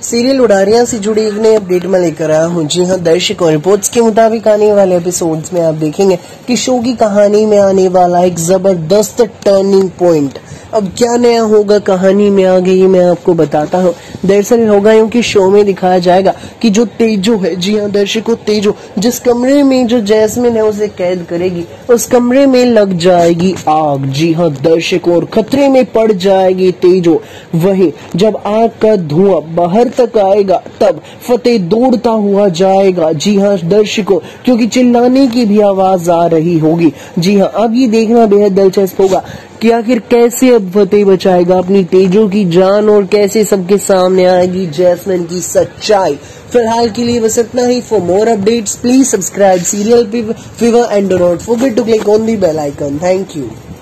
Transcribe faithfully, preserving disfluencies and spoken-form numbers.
Serial Udaariyaan से जुड़ी एक नई अपडेट में लेकर आया हूं। जी हां दर्शकों, रिपोर्ट्स के मुताबिक आने वाले एपिसोड्स में आप देखेंगे कि शो की कहानी में आने वाला एक जबरदस्त टर्निंग पॉइंट। अब क्या नया होगा कहानी में आगे, ये मैं आपको बताता हूं। दरअसल होगा यूं कि शो में दिखाया जाएगा कि जो तेजो है, जी हां दर्शकों, तेजो जिस कमरे में जो जैस्मिन है उसे कैद करेगी, उस कमरे में लग जाएगी आग। जी हां दर्शकों, और खतरे में पड़ जाएगी तेजो। वहीं जब आग का धुआं बाहर तक आएगा तब फतेह दौड़ता हुआ जाएगा। जी हाँ दर्शकों, क्योंकि चिल्लाने की भी आवाज आ रही होगी। जी हाँ, अब ये देखना बेहद दिलचस्प होगा कि आखिर कैसे अब फतेह बचाएगा अपनी तेजो की जान और कैसे सबके सामने आएगी जैस्मिन की सच्चाई। फिलहाल के लिए बस इतना ही। For more updates please subscribe serial fever and do not forget to click on the bell icon. Thank you.